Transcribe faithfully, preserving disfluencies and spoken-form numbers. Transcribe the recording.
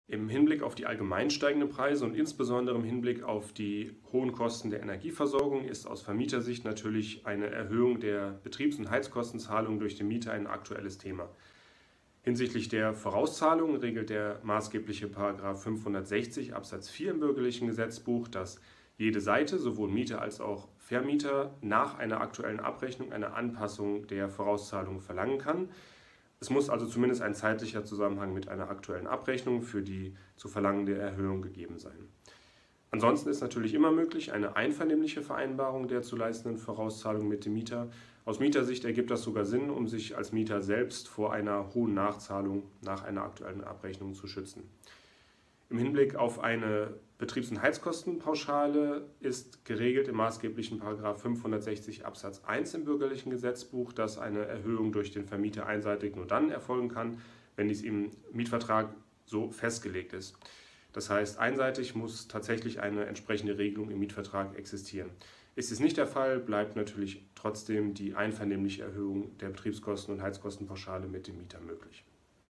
Im Hinblick auf die allgemein steigenden Preise und insbesondere im Hinblick auf die hohen Kosten der Energieversorgung ist aus Vermietersicht natürlich eine Erhöhung der Betriebs- und Heizkostenzahlung durch den Mieter ein aktuelles Thema. Hinsichtlich der Vorauszahlung regelt der maßgebliche Paragraph fünfhundertsechzig Absatz vier im Bürgerlichen Gesetzbuch, dass jede Seite, sowohl Mieter als auch Vermieter, nach einer aktuellen Abrechnung eine Anpassung der Vorauszahlung verlangen kann. Es muss also zumindest ein zeitlicher Zusammenhang mit einer aktuellen Abrechnung für die zu verlangende Erhöhung gegeben sein. Ansonsten ist natürlich immer möglich eine einvernehmliche Vereinbarung der zu leistenden Vorauszahlung mit dem Mieter. Aus Mietersicht ergibt das sogar Sinn, um sich als Mieter selbst vor einer hohen Nachzahlung nach einer aktuellen Abrechnung zu schützen. Im Hinblick auf eine Betriebs- und Heizkostenpauschale ist geregelt im maßgeblichen Paragraph fünfhundertsechzig Absatz eins im Bürgerlichen Gesetzbuch, dass eine Erhöhung durch den Vermieter einseitig nur dann erfolgen kann, wenn dies im Mietvertrag so festgelegt ist. Das heißt, einseitig muss tatsächlich eine entsprechende Regelung im Mietvertrag existieren. Ist dies nicht der Fall, bleibt natürlich trotzdem die einvernehmliche Erhöhung der Betriebskosten- und Heizkostenpauschale mit dem Mieter möglich.